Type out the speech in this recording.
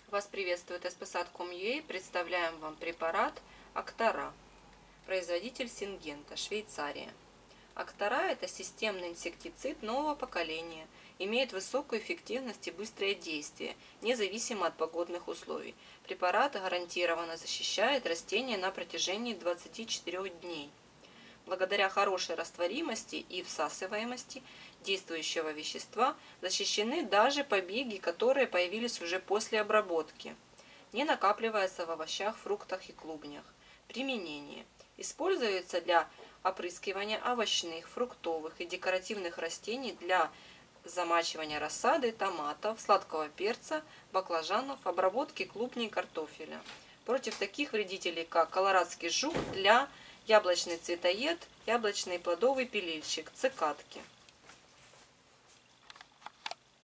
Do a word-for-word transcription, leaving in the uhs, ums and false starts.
Вас приветствует Эспосат точка ком точка ю а. Представляем вам препарат Актара. Производитель Сингента, Швейцария. Актара – это системный инсектицид нового поколения. Имеет высокую эффективность и быстрое действие, независимо от погодных условий. Препарат гарантированно защищает растения на протяжении двадцати четырёх дней. Благодаря хорошей растворимости и всасываемости действующего вещества защищены даже побеги, которые появились уже после обработки. Не накапливается в овощах, фруктах и клубнях. Применение. Используется для опрыскивания овощных, фруктовых и декоративных растений, для замачивания рассады, томатов, сладкого перца, баклажанов, обработки клубней и картофеля. Против таких вредителей, как колорадский жук, тля, яблочный цветоед, яблочный плодовый пилильщик, цикадки.